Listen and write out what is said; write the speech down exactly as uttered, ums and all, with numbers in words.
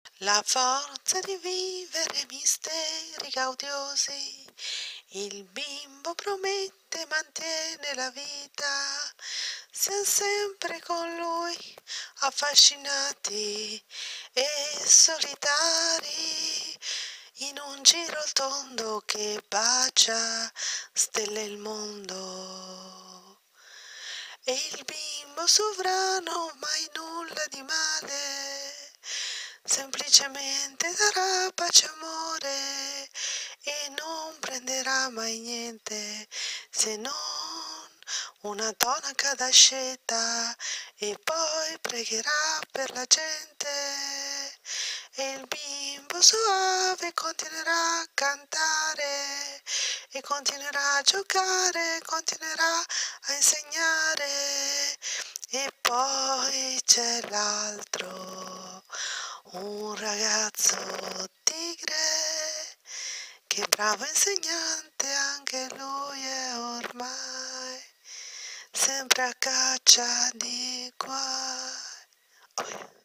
La forza di vivere misteri gaudiosi, il bimbo promette e mantiene la vita, siamo sempre con lui, affascinati e solitari, in un giro al tondo che bacia stelle il mondo. E il bimbo sovrano mai nulla di male, semplicemente darà pace e amore e non prenderà mai niente se non una tonaca d'asceta e poi pregherà per la gente. E il bimbo soave continuerà a cantare e continuerà a giocare, continuerà a insegnare. E poi c'è l'altro, un ragazzo tigre, che bravo insegnante anche lui è ormai, sempre a caccia di guai. Oh yeah.